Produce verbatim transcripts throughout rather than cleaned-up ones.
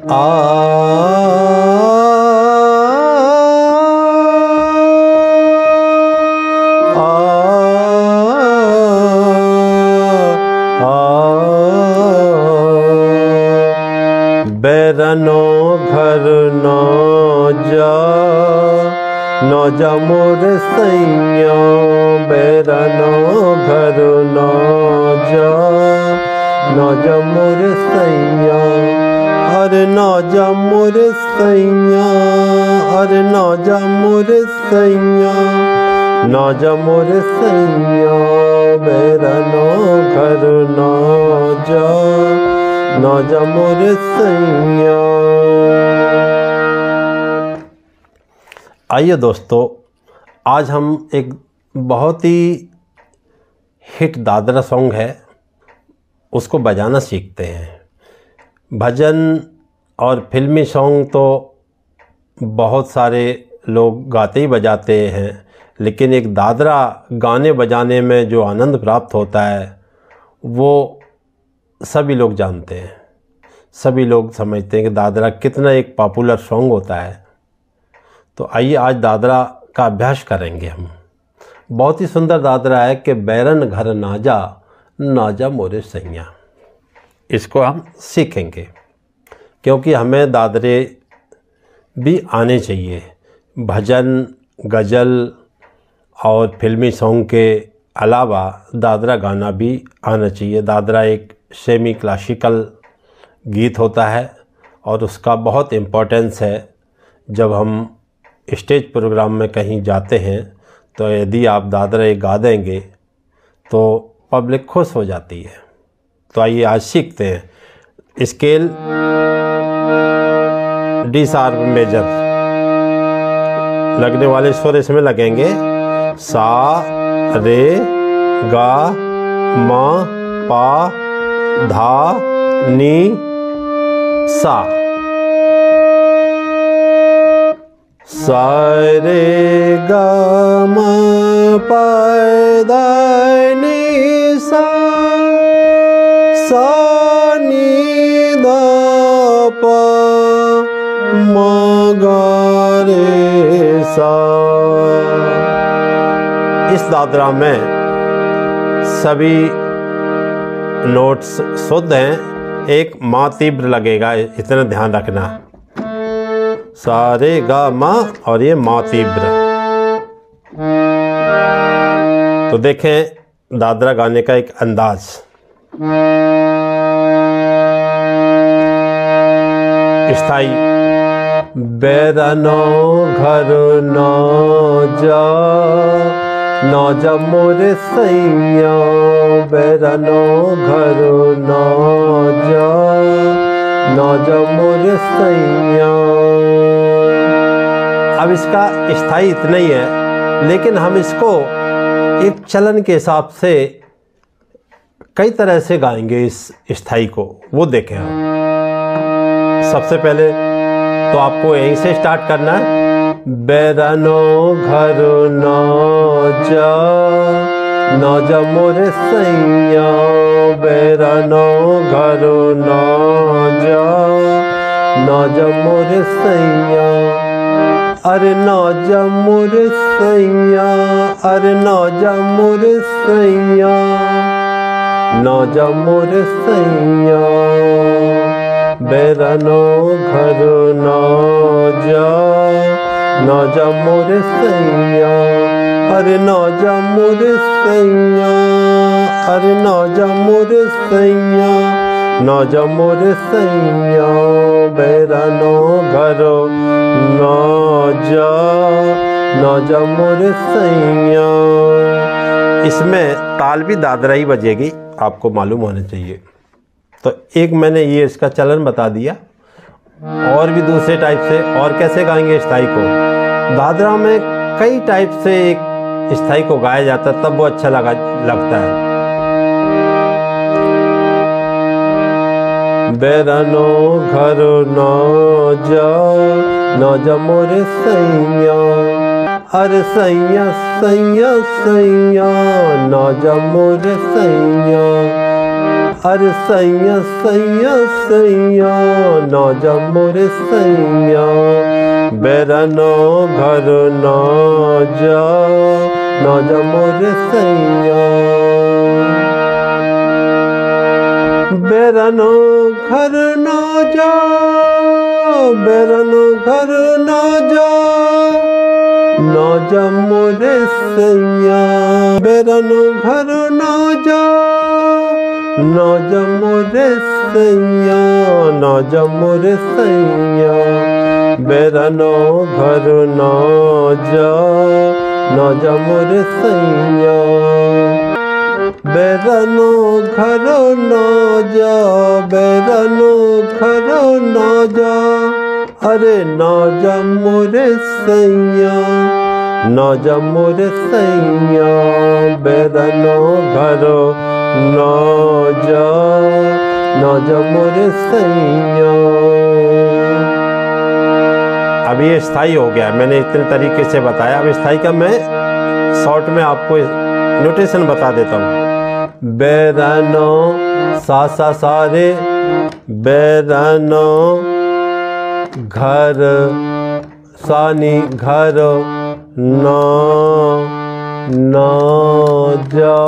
आ बैरनो घर न जा न जा मोर सैया, बैरनो घर न जा न जा मोर सैया, अरे न जा मोर सैया, अरे न जा मोर सैया, न जा मोर सैया, बैरनो घर न जा न जा मोर सैया। आइए दोस्तों, आज हम एक बहुत ही हिट दादरा सॉन्ग है उसको बजाना सीखते हैं। भजन और फिल्मी सॉन्ग तो बहुत सारे लोग गाते ही बजाते हैं, लेकिन एक दादरा गाने बजाने में जो आनंद प्राप्त होता है वो सभी लोग जानते हैं। सभी लोग समझते हैं कि दादरा कितना एक पॉपुलर सॉन्ग होता है। तो आइए आज दादरा का अभ्यास करेंगे हम। बहुत ही सुंदर दादरा है कि बैरन घर ना जा ना जा मोरे सैया। इसको हम सीखेंगे क्योंकि हमें दादरे भी आने चाहिए। भजन, गज़ल और फिल्मी सॉन्ग के अलावा दादरा गाना भी आना चाहिए। दादरा एक सेमी क्लासिकल गीत होता है और उसका बहुत इम्पोर्टेंस है। जब हम स्टेज प्रोग्राम में कहीं जाते हैं तो यदि आप दादरा एक गा देंगे तो पब्लिक खुश हो जाती है। तो आइए आज सीखते हैं। स्केल डी शार्प मेजर, लगने वाले स्वर इसमें लगेंगे सा रे गा मा पा धा नी सा। सा रे गा मा पा धा नी सा, सा नी धा पा मा गा रे सा। इस दादरा में सभी नोट्स शुद्ध हैं। एक मा तीव्र लगेगा, इतना ध्यान रखना। सारे गा मा और ये मा तीव्र। तो देखें दादरा गाने का एक अंदाज। स्थाई बैरनो घर न जा न जा मोर सैया, बैरनो घर न जा न जा मोर सैया। अब इसका स्थाई इतना ही है, लेकिन हम इसको एक चलन के हिसाब से कई तरह से गाएंगे। इस स्थाई को वो देखें हम। सबसे पहले तो आपको यहीं से स्टार्ट करना है। बैरनो घर न जा न जा मोर सैया, बैरनो घर न जा न जा मोर सैया, अरे न जा मोर सैया, अरे न जा मोर सैया, न जा मोर सैया, बैरनो घर न जा न जा मोर सैया, अरे न जा मोर सैया, अरे न जा मोर सैया, न जा मोर सैया, बैरनो घर न जा न जा मोर सैया। इसमें ताल भी दादरा ही बजेगी, आपको मालूम होना चाहिए। तो एक मैंने ये इसका चलन बता दिया, और भी दूसरे टाइप से और कैसे गाएंगे स्थाई को। दादरा में कई टाइप से एक स्थाई को गाया जाता है, तब वो अच्छा लगा लगता है। बैरनो घर न जा न जा मोर सैया, अरे सैया सैया सैया, न जा मोर सैया, अरे सैया सैया सैया ना जा मोरे सैया, बेरनो घर ना जा, ना जा मोरे सैया। बेरनो घर ना जा, बेरनो घर ना जा, ना जा मोरे सैया। बेरनो घर ना जा, ना जा मोरे सैया, ना जा मोरे सैया। बेरनो घर ना जा, ना जा मोरे सैया। बेरनो घर ना जा, बेरनो घर ना जा, अरे ना जा मोरे सैया, ना जा मोरे सैया। बेरनो घर ना जा, ना जा मोरे सैया। अब ये स्थाई हो गया, मैंने इतने तरीके से बताया। अब स्थाई का मैं शॉर्ट में आपको नोटेशन बता देता हूँ। बेरनो सा सा सा रे, बेरनो घर सानी घर ना ना जा।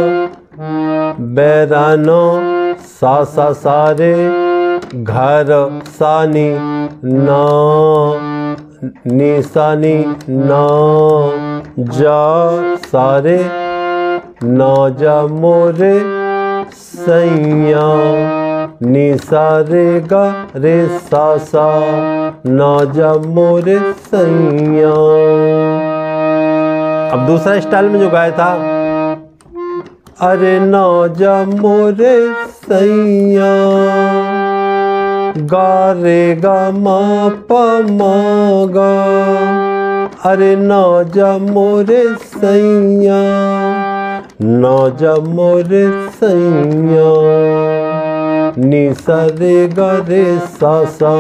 बेरनो सा सा सा रे, घर सानी ना नी सानी ना जा, सारे ना जा मोरे सैया। नी सा रे गा रे सा सा, ना जा मोरे सैया। अब दूसरा स्टाइल में जो गाया था, अरे ना जा मोरे सैया, गा रे गा मा पा मा गा। अरे ना जा मोरे सैया, ना जा मोरे सैया। नी सा रे गा रे सा सा।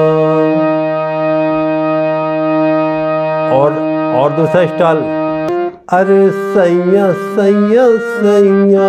और और दूसरा स्टाइल, अरे सैया सैया सैया,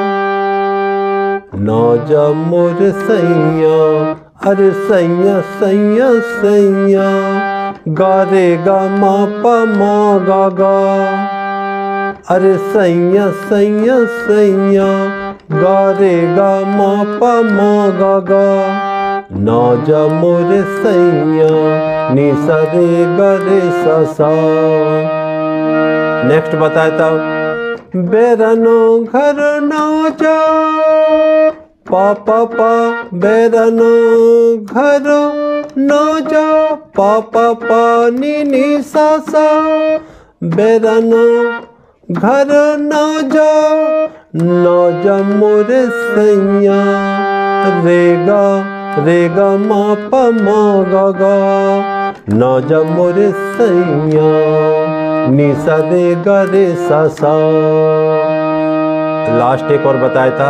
ना जा मोरे सैया। अरे सैया सैया सैया, गा रे गा मा पा मा गा गा। अरे सैया सैया सैया, गा रे गा मा पा मा गा गा। ना जा मोरे सैया, नी सा रे गा रे सा सा। नेक्स्ट बताता हूँ। बेरनो घर ना जा, पा पा पा। बेरनो घर ना जा, पा पा पा नी नी सा सा। बेरनो घर ना जा, ना जा मोरे सैया। रे गा रे गा मा पा मा गा गा। ना जा मोरे सैया, नी सा रे गा रे सा सा। लास्ट एक और बताया था।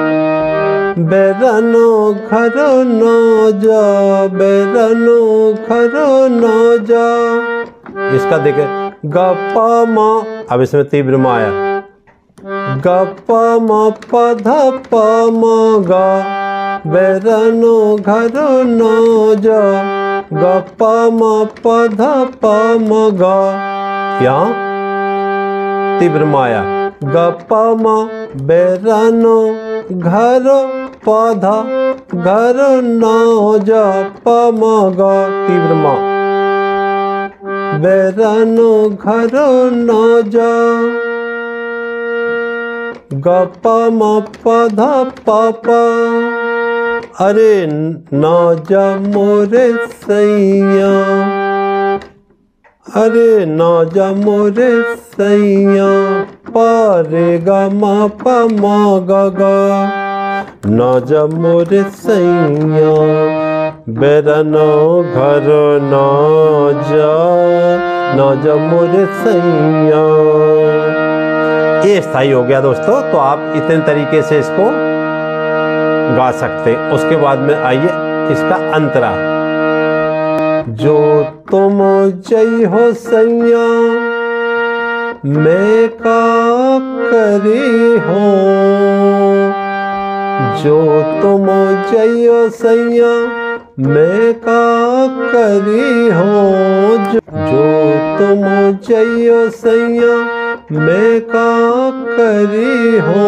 बेरनो घर ना जा, बेरनो घर ना जा। इसका देखे गा पा मा, अब इसमें तीव्र मा आया। गा पा मा पा धा पा मा गा। बेरनो घर ना जा, गा पा मा पा धा पा मा गा। यहाँ तीव्र मा आया। गा पा मा। बेरनो घर पौधा घर ना जा, पा मा गा तीव्र मा। बेरनो घर ना जा, गा पा मा पा धा पा पा। अरे ना जा मोरे सैया, अरे ना जा मोरे सैया। पा रे गा मा पा मा गा गा। ना जा मोरे सैया, बेरनो घर ना जा, ना जा मोरे सैया। ये स्थाई हो गया दोस्तों। तो आप इतने तरीके से इसको गा सकते। उसके बाद में आइए इसका अंतरा। जो तुम जई हो सैया, मैं का करी हो। जो तुम जइयो सैया मैं का करी हो, जो तुम जइयो सैया मैं का करी हो।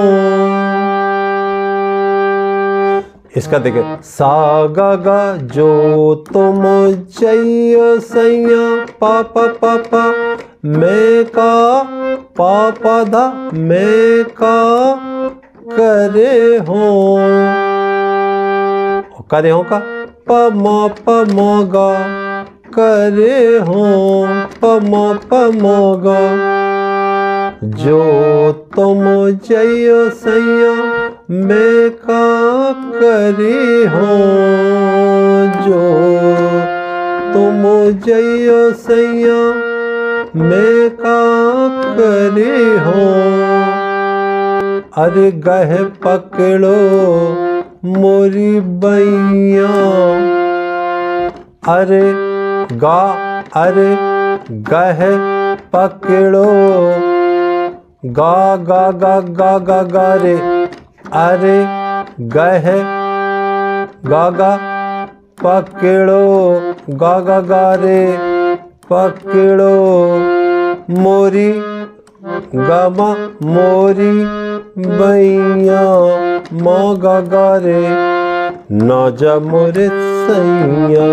इसका देखिए, सा गा गा जो तुम जइयो सैया पा पा पा पा मैं का पा पा धा मैं का करे हो, करे हो का प म प म गा करे हो प म प म गा। जो तुम जइयो सैया मैं का करी हो, जो तुम जइयो सैया मैं का करी हो। अरे गह पकड़ो मोरी बैया, अरे गा अरे गह पकड़ो गा गा गा गा गा गा रे, अरे गह गा गा पकड़ो गा गा गा रे पकड़ो मोरी गामा मोरी बैया मा गा गा रे ना जा मोरे सैया।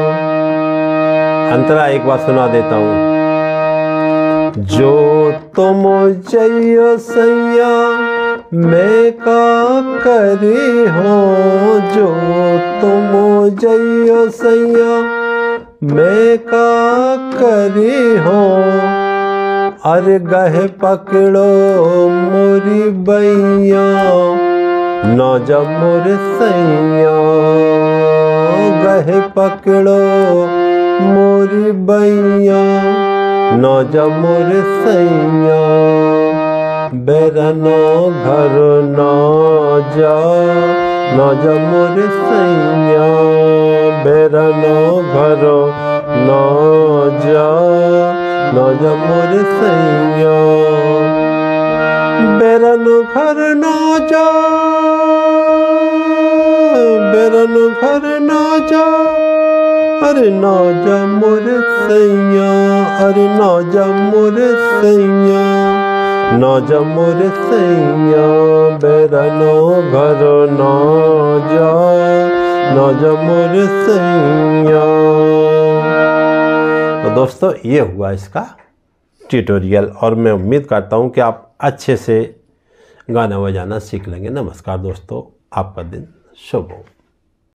अंतरा एक बार सुना देता हूँ। जो तुम जइयो सैया मैं का करी हो, जो तुम जइयो सैया मैं का करी हो। अरे गह पकड़ो मोरी बैया ना जा मोरे सैया, गह पकड़ो मोरी बैया ना जा मोरे सैया। बैरनो घर ना जा ना जा मोरे सैया, बैरनो घर ना जा ना जा मोरे सैया। बैरनो घर ना जा बैरनो घर ना जा, अरे ना जा मोरे सैया, अरे ना जा मोरे सैया, ना जा मोरे सैया। बैरनो घर ना जा ना जा मोरे सैया। तो दोस्तों ये हुआ इसका ट्यूटोरियल और मैं उम्मीद करता हूँ कि आप अच्छे से गाना बजाना सीख लेंगे। नमस्कार दोस्तों, आपका दिन शुभ हो।